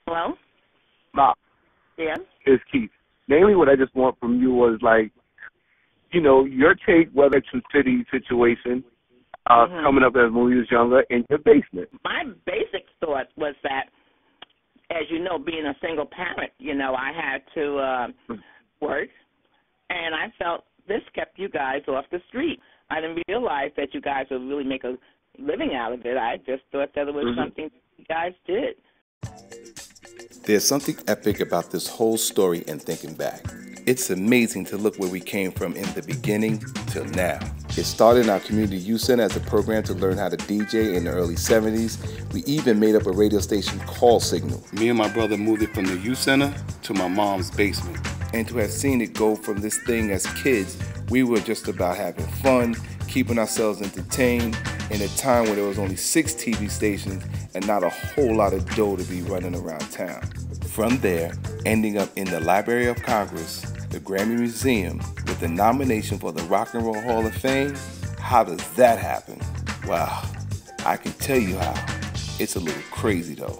Hello? Ma, Yeah? it's Keith. Mainly what I just want from you was, like, you know, your take, whether it's a city situation, coming up as when we was younger, in your basement. My basic thought was that, as you know, being a single parent, you know, I had to work, and I felt this kept you guys off the street. I didn't realize that you guys would really make a living out of it. I just thought that it was something you guys did. There's something epic about this whole story and thinking back. It's amazing to look where we came from in the beginning till now. It started in our community youth center as a program to learn how to DJ in the early 70s. We even made up a radio station call signal. Me and my brother moved it from the youth center to my mom's basement. And to have seen it go from this thing as kids, we were just about having fun, keeping ourselves entertained in a time when there was only 6 TV stations and not a whole lot of dough to be running around town. From there, ending up in the Library of Congress, the Grammy Museum, with the nomination for the Rock and Roll Hall of Fame. How does that happen? Wow, I can tell you how. It's a little crazy though.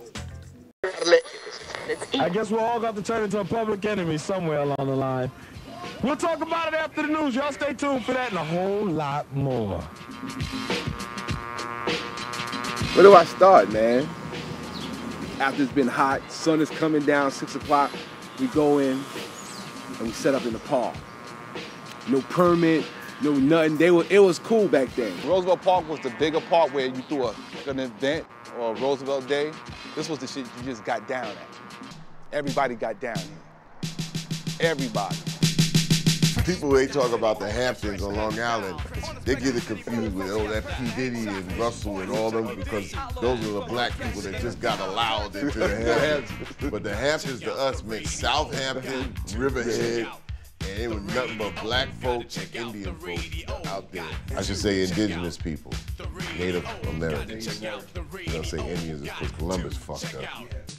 I guess we're all got to turn into a public enemy somewhere along the line. We'll talk about it after the news. Y'all stay tuned for that and a whole lot more. Where do I start, man? After it's been hot, sun is coming down, 6 o'clock, we go in and we set up in the park. No permit, no nothing. It was cool back then. Roosevelt Park was the bigger park where you threw an event or Roosevelt Day. This was the shit you just got down at. Everybody got down here. Everybody. People, they talk about the Hamptons on Long Island, they get it confused with, oh, that P. Diddy and Russell and all them, because those are the black people that just got allowed into the Hamptons. But the Hamptons to us meant Southampton, Riverhead, and it was nothing but black folks and Indian folks out there. I should say indigenous people, Native Americans. You don't say Indians because Columbus fucked up.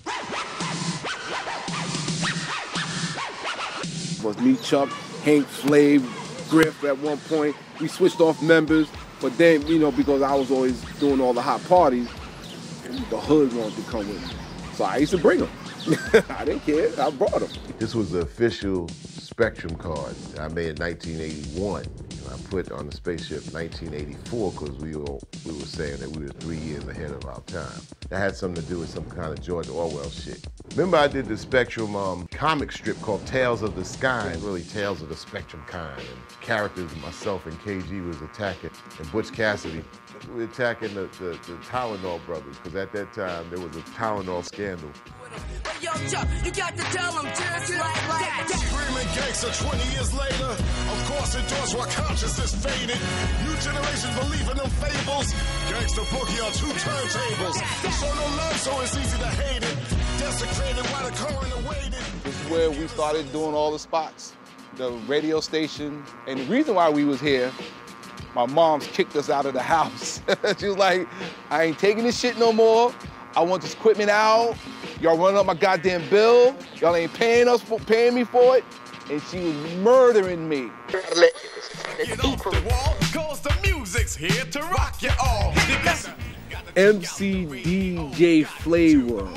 It was me, Chuck, Hank, Flav, Griff at one point. We switched off members, but then, you know, because I was always doing all the hot parties, the hood wanted to come with me. So I used to bring them. I didn't care, I brought them. This was the official Spectrum card I made in 1981. I put on the spaceship 1984 because we were saying that we were 3 years ahead of our time. That had something to do with some kind of George Orwell shit. Remember I did the Spectrum comic strip called Tales of the Sky, and really Tales of the Spectrum kind. And characters, myself and KG was attacking, and Butch Cassidy, we were attacking the Tylenol brothers, because at that time there was a Tylenol scandal. Hey, yo, Chuck, you got to tell them just like that. Screaming gangster 20 years later. Of course, endorse while consciousness faded. New generations believe in them fables. Gangster boogie on 2 turntables. Show no love, so it's easy to hate it. Desecrated while the coroner waited. This is where we started doing all the spots, the radio station. And the reason why we was here, my mom's kicked us out of the house. She was like, I ain't taking this shit no more. I want this equipment out. Y'all running up my goddamn bill. Y'all ain't paying me for it. And she was murdering me. Get off the wall, cause the music's here to rock you all. MC DJ Flavor.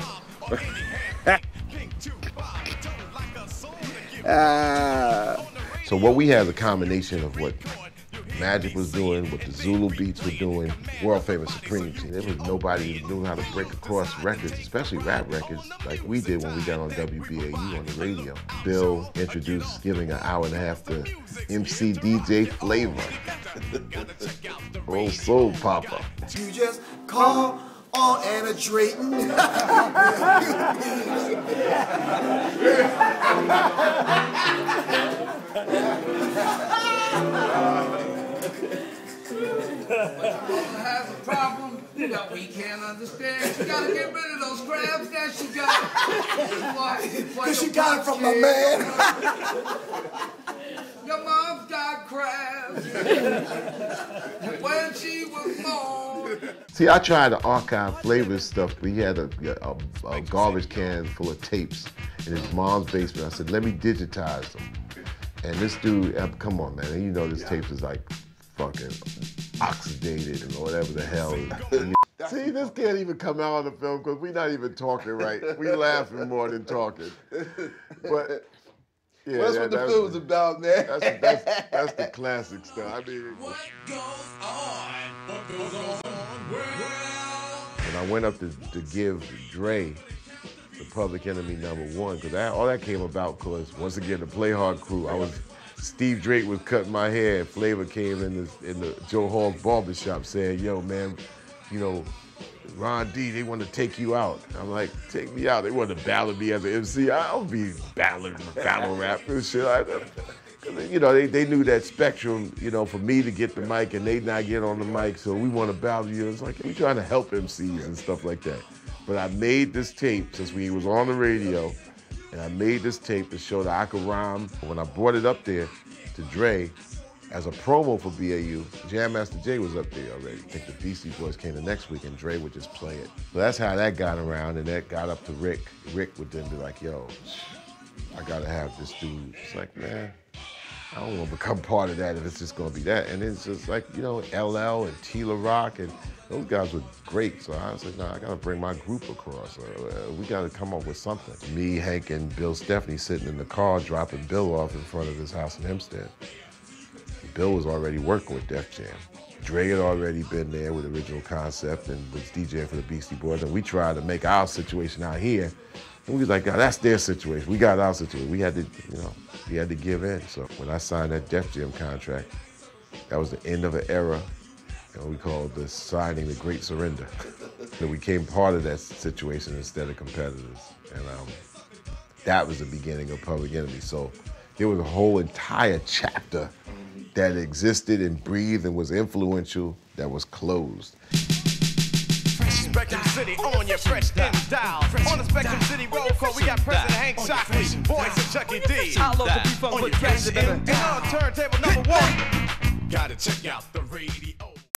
So what we had is a combination of what Magic was doing, what the Zulu Beats were doing, world famous Supreme Team. There was nobody who knew how to break across records, especially rap records, like we did when we got on WBAU on the radio. Bill introduced giving an hour and a half to MC DJ Flavor. Old soul papa. You just call on Anna Drayton. Has a problem that we can't understand. She gotta get rid of those crabs that she got. Because she got it from my man. Your mom's got crabs. When she was born. See, I tried to archive Flavor stuff, but he had a garbage can full of tapes in his mom's basement. I said, let me digitize them. And this dude, come on, man, you know this tape is like fucking oxidated and whatever the hell. See, this can't even come out on the film because we're not even talking right. We laughing more than talking. But yeah, well, that's what the film's about, man. That's the classic stuff. I mean, What goes on? What goes on? when I went up to give Dre the Public Enemy #1, because all that came about because once again the Play Hard crew. Steve Drake was cutting my hair, and Flavor came in the Joe Hall barbershop saying, "Yo, man, you know, Ron D, they want to take you out." I'm like, "Take me out." They want to battle me as an MC. I don't be battling battle rap and shit. You know, they knew that spectrum, you know, for me to get the mic and they not get on the mic, so we want to battle you. It's like, we trying to help MCs and stuff like that. But I made this tape since we was on the radio, and I made this tape to show that I could rhyme. When I brought it up there to Dre as a promo for BAU, Jam Master Jay was up there already. I think the Beastie Boys came the next week and Dre would just play it. So that's how that got around, and that got up to Rick. Rick would then be like, "Yo, I gotta have this dude." It's like, man, I don't want to become part of that if it's just gonna be that. And it's just like, you know, LL and Tila Rock, and those guys were great. So I was like, nah, I gotta bring my group across. We gotta come up with something. Me, Hank, and Bill Stephanie sitting in the car dropping Bill off in front of his house in Hempstead. Bill was already working with Def Jam. Dre had already been there with Original Concept and was DJing for the Beastie Boys. And we tried to make our situation out here. And we was like, oh, that's their situation. We got our situation. We had to, you know, we had to give in. So when I signed that Def Jam contract, that was the end of an era. And we called the signing the Great Surrender. And we became part of that situation instead of competitors. And that was the beginning of Public Enemy. So there was a whole entire chapter that existed and breathed and was influential that was closed. Spectrum City on your fresh in dial. On the Spectrum City roll call, we got President Hank Shockley, Boys and Chucky D. Our local people with president. And on turntable #1. Gotta check out the radio.